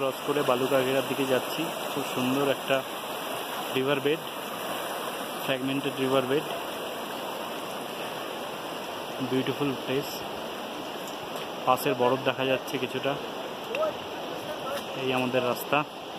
Cross করে বালুকাঘেরার দিকে যাচ্ছি। খুব সুন্দর একটা river bed, fragmented river bed, beautiful place. পাশের বরফ দেখা যাচ্ছে কিছুটা। এই আমাদের রাস্তা।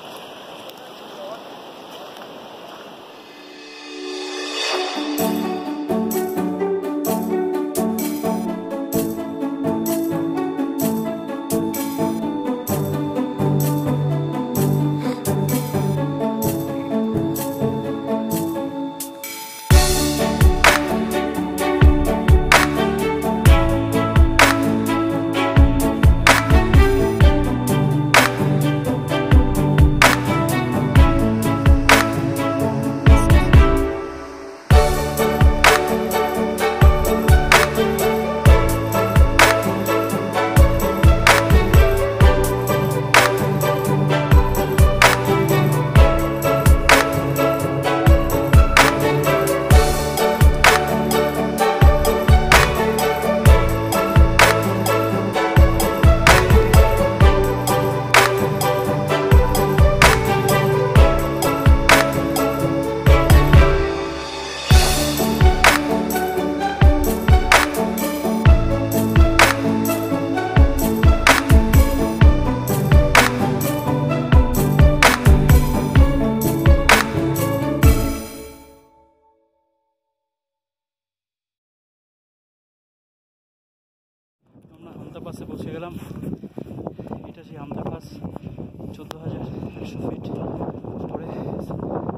আমরা হামতা পাসে পৌঁছে গেলাম। এটা সেই হামতা পাস, 14,100 ফিট উপরে।